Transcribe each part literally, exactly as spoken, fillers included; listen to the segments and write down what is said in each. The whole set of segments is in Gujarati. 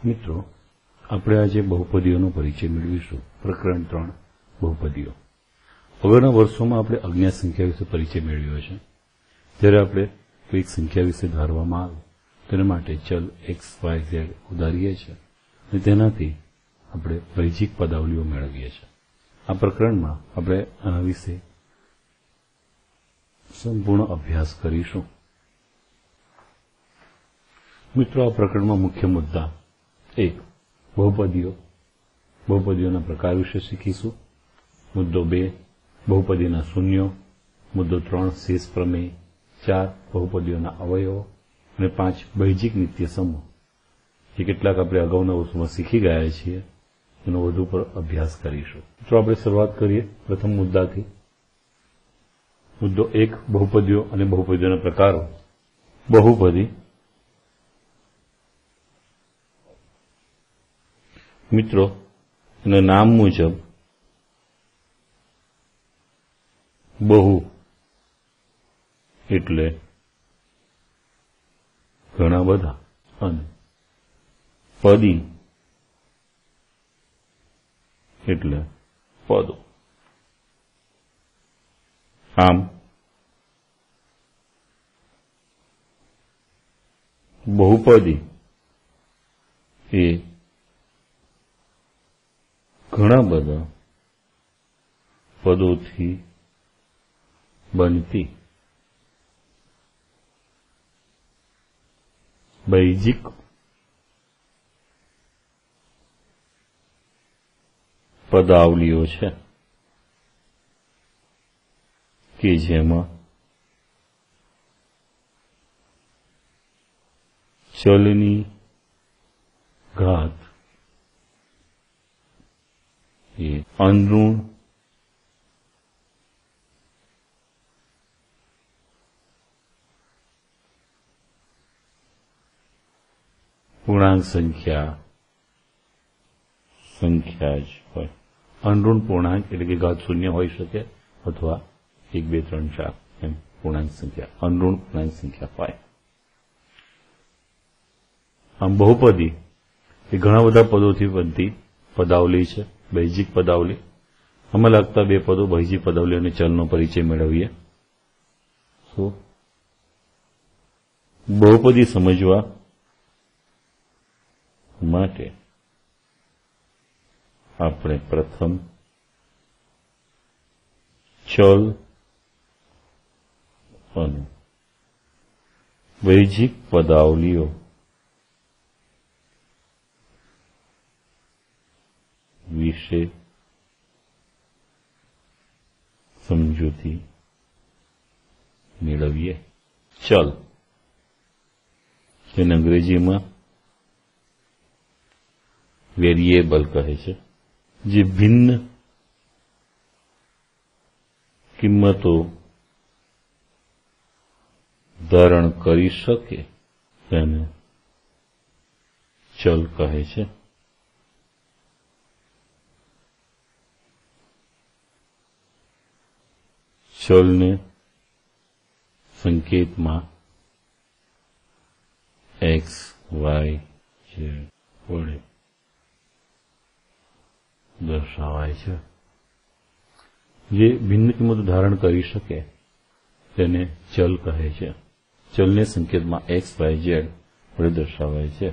મિત્રો, આપણે આજે બહુપદીઓનો પરિચય મેળવીશું. પ્રકરણ ત્રણ, બહુપદીઓ. અગાઉના વર્ષોમાં આપણે અજ્ઞાત સંખ્યા વિશે પરિચય મેળવ્યો છે. જ્યારે આપણે કોઈક સંખ્યા વિશે ધારવામાં આવે તેના માટે ચલ એક્સ વાય ઝેડ ઉધારીએ છીએ અને તેનાથી આપણે વૈજિક પદાવલીઓ મેળવીએ છીએ. આ પ્રકરણમાં આપણે આના વિશે સંપૂર્ણ અભ્યાસ કરીશું. મિત્રો, આ પ્રકરણમાં મુખ્ય મુદ્દા એક, બહુપદીઓ. બહુપદીઓના પ્રકાર વિશે શીખીશું. મુદ્દો બે, બહુપદીના શૂન્યો. મુદ્દો ત્રણ, શેષ પ્રમેય. ચાર, બહુપદીઓના અવયવો. અને પાંચ, વૈજિક નિત્ય સમૂહ. જે કેટલાક આપણે અગાઉના વર્ષોમાં શીખી ગયા છીએ એનો વધુ પર અભ્યાસ કરીશું. તો આપણે શરૂઆત કરીએ પ્રથમ મુદ્દાથી. મુદ્દો એક, બહુપદીઓ અને બહુપદીઓના પ્રકારો. બહુપદી. મિત્રો, એના નામ મુજબ બહુ એટલે ઘણા બધા અને પદી એટલે પદો. આમ બહુપદી એ ઘણા બધા પદોથી બનતી વૈજિક પદાવલીઓ છે કે જેમાં ચલની ઘાત એ અનઋણ પૂર્ણાંક સંખ્યા સંખ્યા જ હોય. અનઋણ પૂર્ણાંક એટલે કે ઘાત શૂન્ય હોઈ શકે અથવા એક બે ત્રણ ચાર એમ પૂર્ણાંક સંખ્યા અનઋણ પૂર્ણાંક સંખ્યા હોય. આમ બહુપદી એ ઘણા બધા પદોથી બનતી પદાવલી છે, વૈજિક પદાવલી. આમાં લાગતા બે પદો વૈજિક પદાવલી અને ચલનો પરિચય મેળવીએ. તો બહુપદી સમજવા માટે આપણે પ્રથમ ચલ અને વૈજિક પદાવલીઓ વિશે સમજૂતી મેળવીએ. ચલ, જેને અંગ્રેજીમાં વેરિયેબલ કહે છે, જે ભિન્ન કિંમતો ધારણ કરી શકે તેને ચલ કહે છે. ચલને સંકેતમાં એક્સ વાય ઝેડ વડે દર્શાવાય છે. જે ભિન્ન કિંમતો ધારણ કરી શકે તેને ચલ કહે છે. ચલને સંકેતમાં એક્સ વાય ઝેડ વડે દર્શાવાય છે.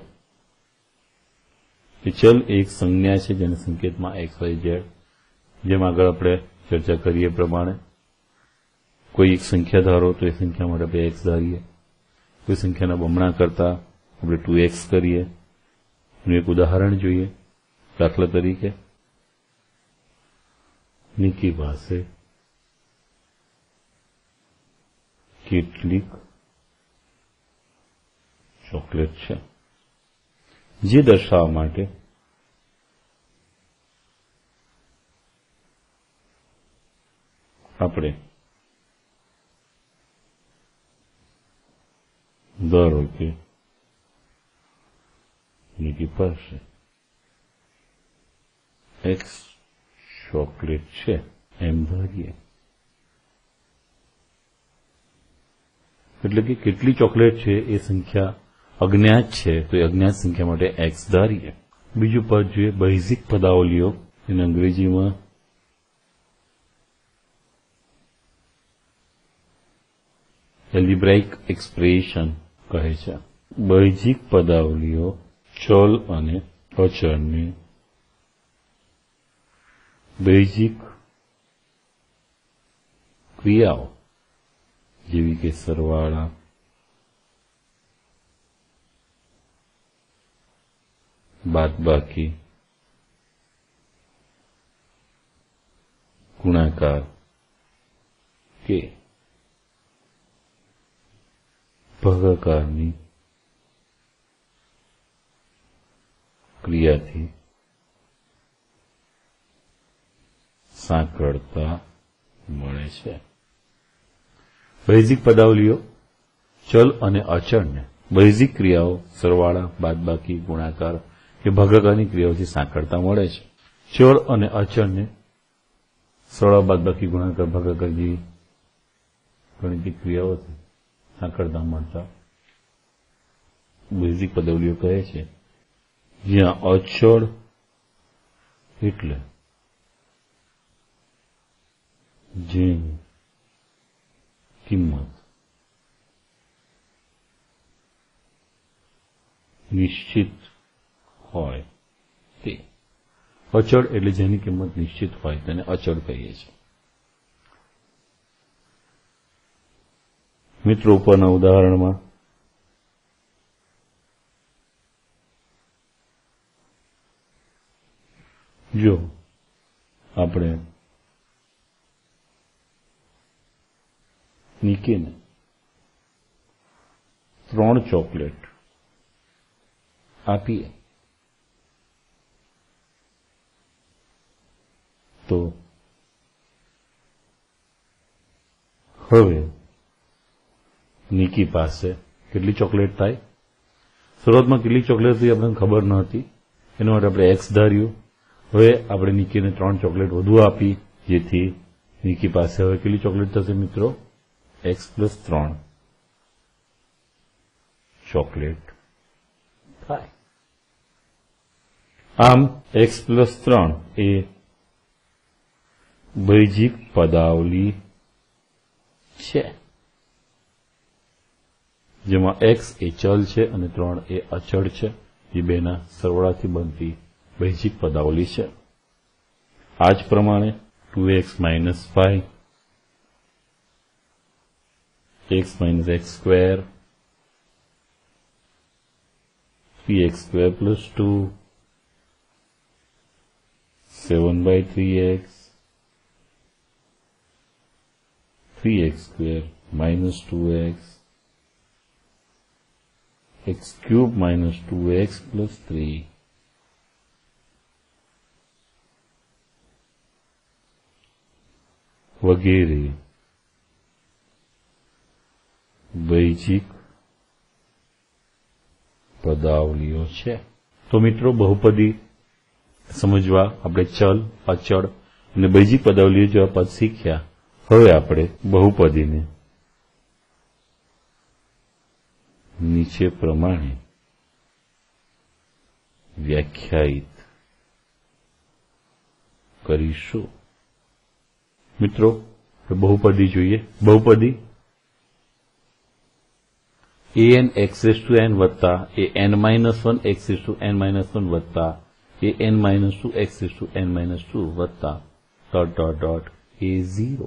ચલ એક સંજ્ઞા છે જેને સંકેતમાં એક્સ વાય ઝેડ, જેમ આગળ આપણે ચર્ચા કરીએ પ્રમાણે કોઈ એક સંખ્યા ધારો તો એ સંખ્યા માટે આપણે એક્સ ધારીએ. કોઈ સંખ્યાના બમણા કરતા આપણે ટુ એક્સ કરીએ. એનું એક ઉદાહરણ જોઈએ. દાખલા તરીકે નિકી પાસે કેટલીક ચોકલેટ છે, જે દર્શાવવા માટે આપણે ધારો કે નિકી પાસે એક્સ ચોકલેટ છે એમ ધારીએ. એટલે કે કેટલી ચોકલેટ છે એ સંખ્યા અજ્ઞાત છે તો એ અજ્ઞાત સંખ્યા માટે એક્સ ધારીએ. બીજું પદ જોઈએ બૈઝિક પદાવલીઓ, એને અંગ્રેજીમાં એલ્જિબ્રાઇક એક્સપ્રેશન કહે છે. બૈઝિક પદાવલીઓ ચલ અને અચળને બૈઝિક ક્રિયાઓ જેવી કે સરવાળા, બાદબાકી, ગુણાકાર કે ભાગાકારની ક્રિયાથી સાંકળતા મળે છે. બૈઝિક પદાવલીઓ ચલ અને અચળને બૈઝિક ક્રિયાઓ સરવાળા, બાદબાકી, ગુણાકાર કે ભાગાકારની ક્રિયાઓથી સાંકળતા મળે છે. ચલ અને અચળને સરવાળા, બાદબાકી, ગુણાકાર, ભાગાકાર જેવી ગણિતિક ક્રિયાઓથી સાંકળતા મળતા બૈઝિક પદાવલીઓ કહે છે. જ્યાં અચળ એટલે જેની કિંમત નિશ્ચિત હોય તે. અચળ એટલે જેની કિંમત નિશ્ચિત હોય તેને અચળ કહીએ છીએ. મિત્રો ઉપરના ઉદાહરણમાં જો આપણે નિકીને ત્રણ ચોકલેટ આપીએ તો હવે નિકી પાસે કેટલી ચોકલેટ થાય? શરૂઆતમાં કેટલી ચોકલેટ હતી આપણને ખબર ન હતી, એના માટે આપણે એક્સ ધાર્યું. હવે આપણે નિકીને ત્રણ ચોકલેટ વધુ આપી, જેથી નિકી પાસે હવે કેટલી ચોકલેટ થશે મિત્રો? એક્સ પ્લસ ત્રણ ચોકલેટ થાય. આમ એક્સ પ્લસ ત્રણ એ બૈઝિક પદાવલી છે, જેમાં એક્સ એ ચલ છે અને ત્રણ એ અચળ છે. એ બેના સરવાળાથી બનતી બૈઝિક પદાવલી છે. આ જ પ્રમાણે two x minus five, x minus x square, three x square plus two, seven by three x, three x square minus two x, x cube minus two x plus three, વગેરે બૈઝિક પદાવલીઓ છે. તો મિત્રો બહુપદી સમજવા આપણે ચલ, અચળ અને બૈઝિક પદાવલીઓ જેવા પદ શીખ્યા. હવે આપણે બહુપદીને નીચે પ્રમાણે વ્યાખ્યાયિત કરીશું. મિત્રો બહુપદી જોઈએ. બહુપદી a n x raise to n વત્તા a n minus one x raise to n minus one વત્તા a n minus two x raise to n minus two વત્તા dot dot dot a zero,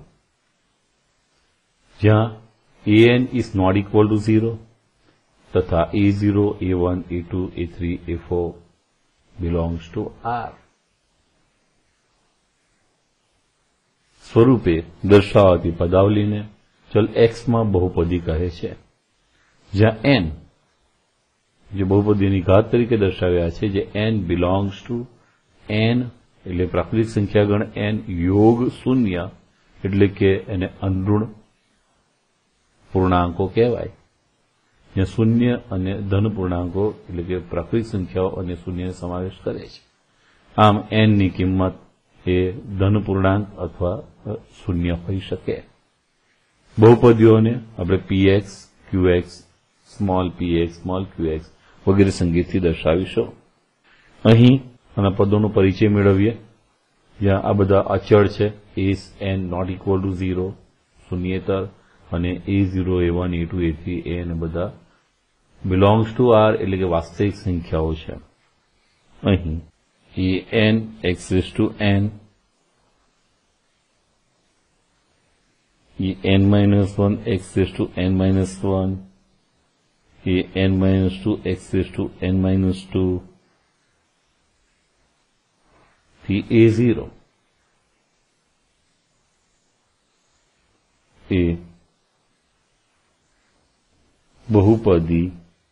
જ્યાં a n is not equal to zero તથા a zero, a one, a two, a three, a four belongs to R સ્વરૂપે દર્શાવાતી પદાવલીને ચલ એક્સમાં બહુપદી કહે છે. જ્યાં એન જે બહુપદીની ઘાત તરીકે દર્શાવ્યા છે, જે એન બિલોંગ્સ ટુ એન એટલે પ્રાકૃતિક સંખ્યાગણ એન યોગ શૂન્ય એટલે કે એને અનઋણ પૂર્ણાંકો કહેવાય. જ્યાં શૂન્ય અને ધન પૂર્ણાંકો એટલે કે પ્રાકૃતિક સંખ્યાઓ અને શૂન્યનો સમાવેશ કરે છે. આમ એન ની કિંમત એ ધન પૂર્ણાંક અથવા શૂન્ય હોઈ શકે. બહુપદીઓને આપણે px, qx, small p x, small q x વગેરે સંકેતથી દર્શાવીશું. અહીં આના પદોનો પરિચય મેળવીએ, જ્યાં આ બધા અચળ છે. A n not equal to zero શૂન્યેતર, અને a zero, a one, a two, a three, a અને બધા બિલોંગ્સ ટુ આર એટલે કે વાસ્તવિક સંખ્યાઓ છે. અહીં a n x raise to n, a n minus one x raise to n minus one, a n minus two x raise to n minus two થી એ ઝીરો એ બહુપદી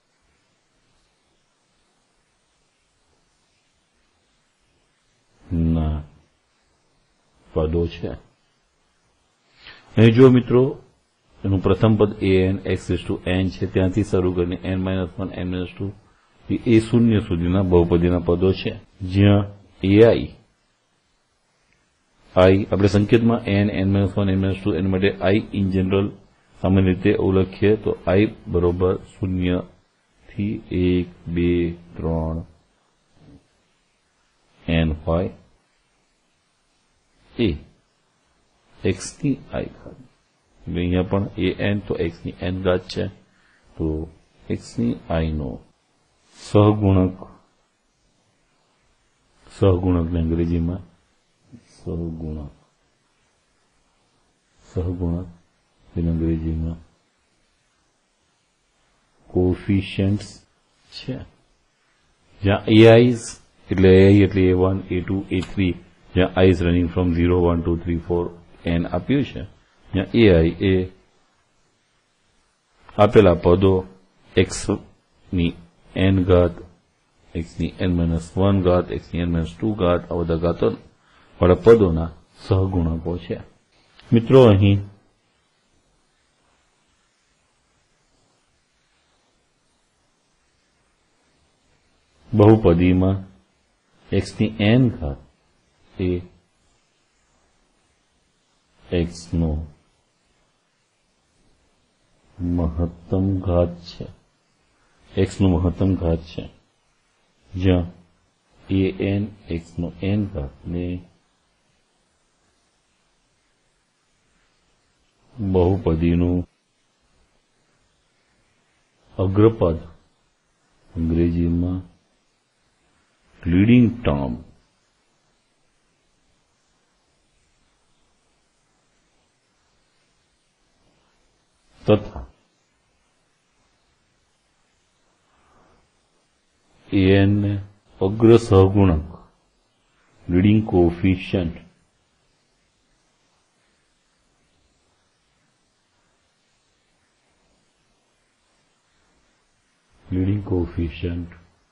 ના પદો છે. અહીં જો મિત્રો, એનું પ્રથમ પદ a n x raise to n છે, ત્યાંથી શરૂ કરીને n minus one, n minus two a શૂન્ય સુધીના બહુપદીના પદો છે, જ્યાં એ આઈ આઈ આપણે સંકેતમાં n, n minus one, n minus two n માટે આઈ ઇન જનરલ સામાન્ય રીતે ઓળખીએ તો આઈ બરોબર શૂન્ય થી એક, બે, ત્રણ એન હોય. એ એક્સ ની આઈ ઘાત, અહીંયા પણ એ એન તો એક્સ ની એન ઘાત છે, તો એક્સ ની આઈ નો સહગુણક, સહગુણક અંગ્રેજીમાં સહગુણક, સહગુણક અંગ્રેજીમાં કોફિશિયન્ટ્સ છે, જ્યાં એ આઈઝ એટલે એ એટલે a one, a two, a three, જ્યાં i's running from zero, one, two, three, four n આપ્યું છે, જ્યાં એ આઈ એ આપેલા પદો એક્સ ની એન ઘાત, એક્સ ની એન માઇનસ વન ઘાત, એક્સ ની એન માઇનસ ટુ ઘાત આ બધા ઘાતો વાળા પદોના સહગુણકો છે. મિત્રો, અહીં બહુપદીમાં એક્સ ની એન ઘાત એ એક્સ નો મહત્તમ ઘાત છે, એક્સ નો મહત્તમ ઘાત છે, જ્યાં એ એન એક્સ નો એન ઘાત ને બહુપદીનું અગ્રપદ અંગ્રેજીમાં લીડિંગ ટર્મ તથા એન ને અગ્ર સહગુણક લીડિંગ કોફિશિયન્ટ લીડિંગ કોફિશિયન્ટ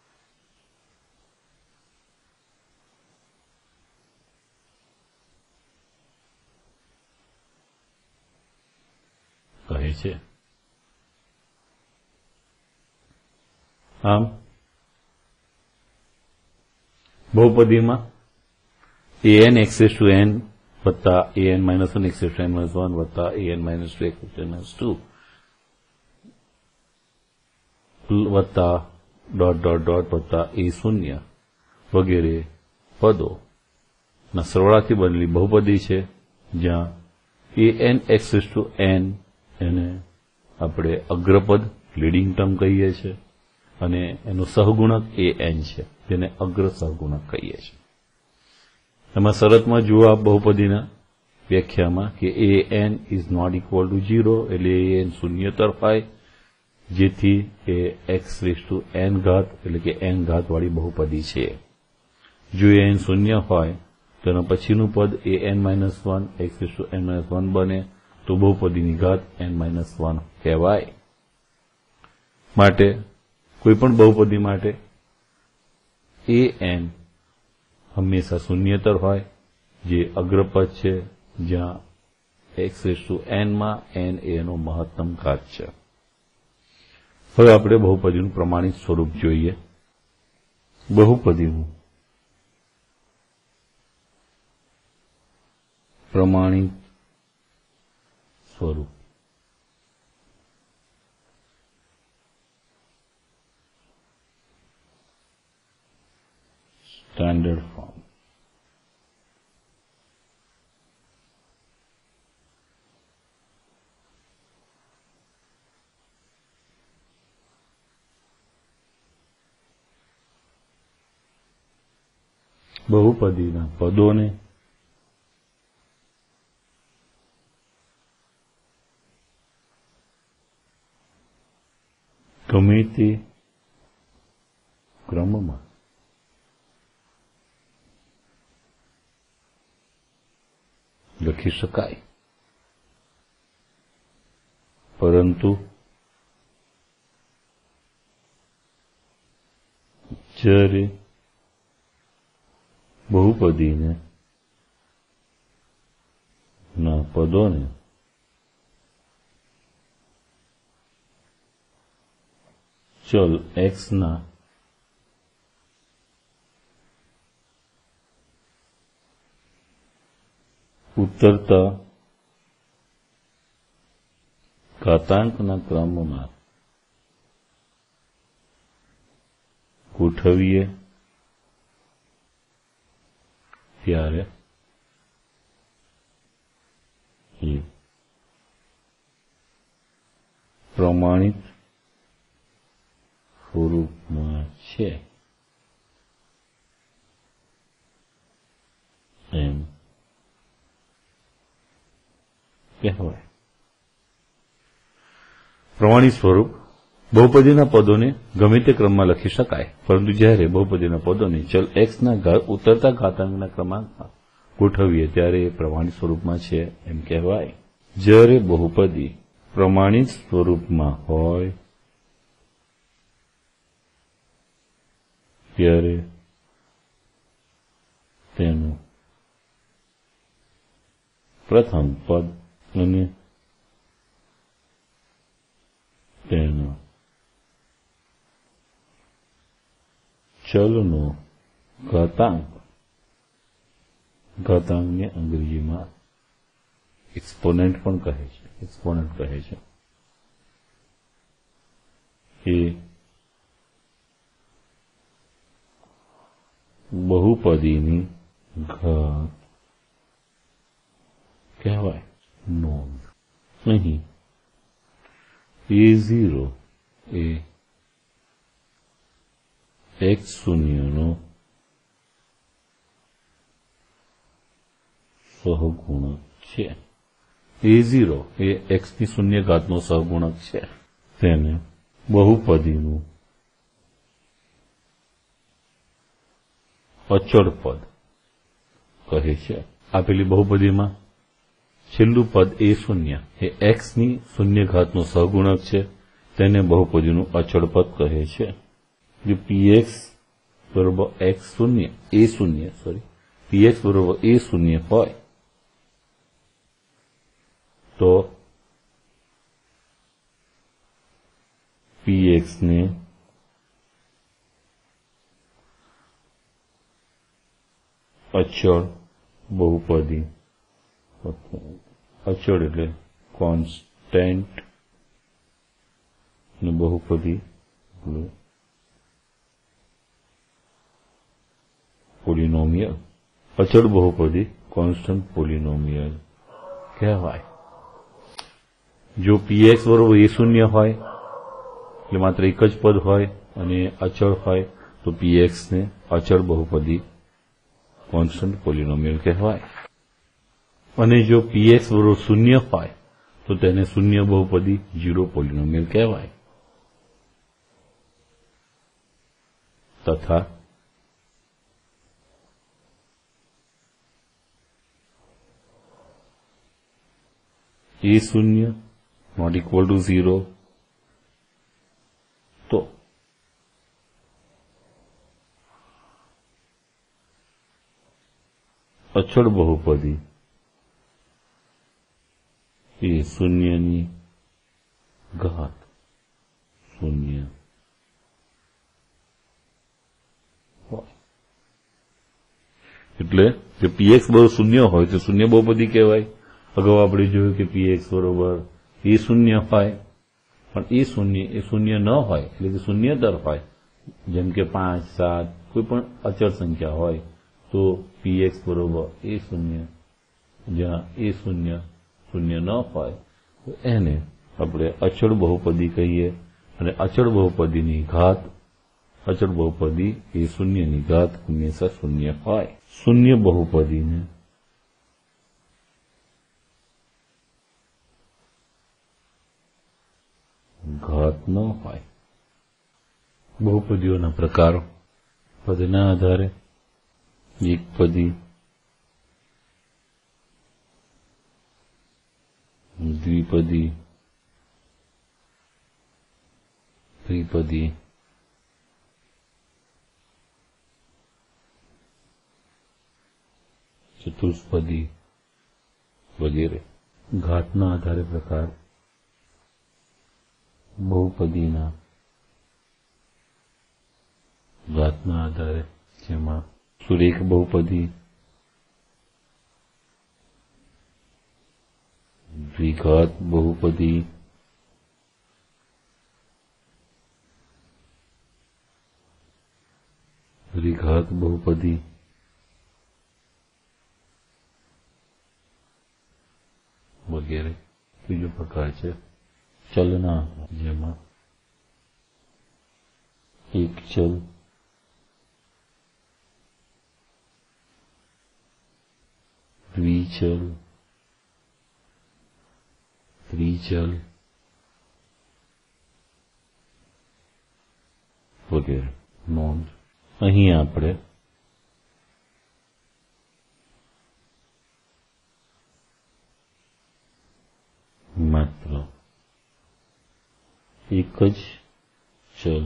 કહે છે. આમ બહુપદીમાં a n x raise to n વત્તા a n minus one x raise to n minus one વત્તા a n minus two x raise to n minus two વત્તા ડોટ ડોટ ડોટ વત્તા એ શૂન્ય વગેરે પદો ના સરવાળાથી બનેલી બહુપદી છે, જ્યાં a n x raise to n એને આપણે અગ્રપદ લીડિંગ ટર્મ કહીએ છીએ, અને એનો સહગુણક એ એન છે, જેને અગ્ર સહગુણક કહીએ છીએ. એમાં શરતમાં જુઓ આપ બહુપદીના વ્યાખ્યામાં કે a n is not equal to zero એટલે એ એન શૂન્યતર હોય, જેથી a x raise to n ઘાત એટલે કે એન ઘાત વાળી બહુપદી છે. જો એ એન શૂન્ય હોય તો એના પછીનું પદ a n minus one x raise to n minus one બને, તો બહુપદીની ઘાત એન માઇનસ વન કહેવાય. માટે કોઈ પણ બહુપદી માટે એ એન હંમેશા શૂન્યતર હોય, જે અગ્રપદ છે, જ્યાં એક્સ રેઝ ટુ એન માં એન એનો મહત્તમ ઘાત છે. હવે આપણે બહુપદીનું પ્રમાણિત સ્વરૂપ જોઈએ. બહુપદીનું પ્રમાણિત સ્વરૂપ સ્ટાન્ડર્ડ ફોર્મ. બહુપદીના પદોને ગમે તે ક્રમમાં લખી શકાય, પરંતુ જ્યારે બહુપદીને ના પદોને ચલ એક્સ ના ઉતરતા ઘાતાંકના ક્રમમાં ગોઠવીએ ત્યારે એ પ્રમાણિત સ્વરૂપમાં છે એમ કહેવાય. પ્રમાણિત સ્વરૂપ બહુપદીના પદોને ગમે તે ક્રમમાં લખી શકાય, પરંતુ જ્યારે બહુપદીના પદોને ચલ એક્સના ઉતરતા ઘાતાંકના ક્રમાંકમાં ગોઠવીએ ત્યારે એ પ્રમાણિત સ્વરૂપમાં છે એમ કહેવાય. જ્યારે બહુપદી પ્રમાણિત સ્વરૂપમાં હોય ત્યારે તેનું પ્રથમ પદ અને તેનો ચલનો ઘાતાંક, ઘાતાંકને અંગ્રેજીમાં એક્સપોનેન્ટ પણ કહે છે, એક્સપોનેન્ટ કહે છે, એ બહુપદીની ઘાત કહેવાય. નોંધ, અહીં એ ઝીરો એ એક્સ શૂન્યનો સહગુણક છે. એ ઝીરો એ એક્સની શૂન્ય ઘાતનો સહગુણક છે. તેને બહુપદીનું અચળ પદ કહે છે. આપેલી બહુપદીમાં છેલ્લું પદ એ શૂન્ય એ એક્સની શૂન્ય ઘાતનો સહગુણક છે, તેને બહુપદીનું અચળ પદ કહે છે. જો પીએક્સ બરોબર એક્સ શૂન્ય એ શૂન્ય સોરી પીએક્સ બરોબર એ શૂન્ય હોય તો પીએક્સ ને અચળ બહુપદી, અચળ એટલે કોન્સ્ટન્ટ ને બહુપદી પોલિનોમિયલ, અચળ બહુપદી કોન્સ્ટન્ટ પોલિનોમિયલ કહેવાય. જો પીએક્સ બરોબર એ શૂન્ય હોય એટલે માત્ર એક જ પદ હોય અને અચળ હોય તો પીએક્સ ને અચળ બહુપદી કોન્સ્ટન્ટ પોલિનોમિયલ કહેવાય. અને જો પીએક્સ બરોબર શૂન્ય હોય તો તેને શૂન્ય બહુપદી ઝીરો પોલિનોમિયલ કહેવાય. તથા એ શૂન્ય નોટ ઇક્વલ ટુ ઝીરો તો અચળ બહુપદી એ શૂન્યની ઘાત શૂન્ય હોય. એટલે જો પીએક્સ બરોબર શૂન્ય હોય તો શૂન્ય બહુપદી કહેવાય. અગાઉ આપણે જોયું કે પીએક્સ બરોબર એ શૂન્ય હોય પણ એ શૂન્ય એ શૂન્ય ન હોય એટલે કે શૂન્યતર હોય, જેમ કે પાંચ સાત કોઈ પણ અચળ સંખ્યા હોય તો પી એક્સ બરોબર એ શૂન્ય, જ્યાં એ શૂન્ય શૂન્ય ન હોય તો એને આપણે અચળ બહુપદી કહીએ. અને અચળ બહુપદીની ઘાત, અચળ બહુપદી એ શૂન્યની ઘાત હંમેશા શૂન્ય હોય. શૂન્ય બહુપદીને ઘાત ન હોય. બહુપદીઓના પ્રકારો પદના આધારે એકપદી, દ્વિપદી, ત્રિપદી, ચતુષ્પદી વગેરે. ઘાતના આધારે પ્રકાર બહુપદીના ઘાતના આધારે, જેમાં સુરેખ બહુપદી, દ્વિઘાત બહુપદી, ત્રિઘાત બહુપદી, વગેરે. ત્રીજો પ્રકાર છે ચલના, જેમાં એક ચલ, દ્વિચલ, ત્રિચલ વગેરે. નોંધ: અહીં આપણે માત્ર એક જ ચલ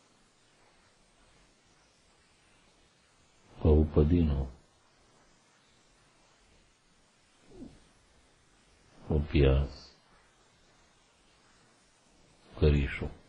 બહુપદીનો અભ્યાસ કરીશું.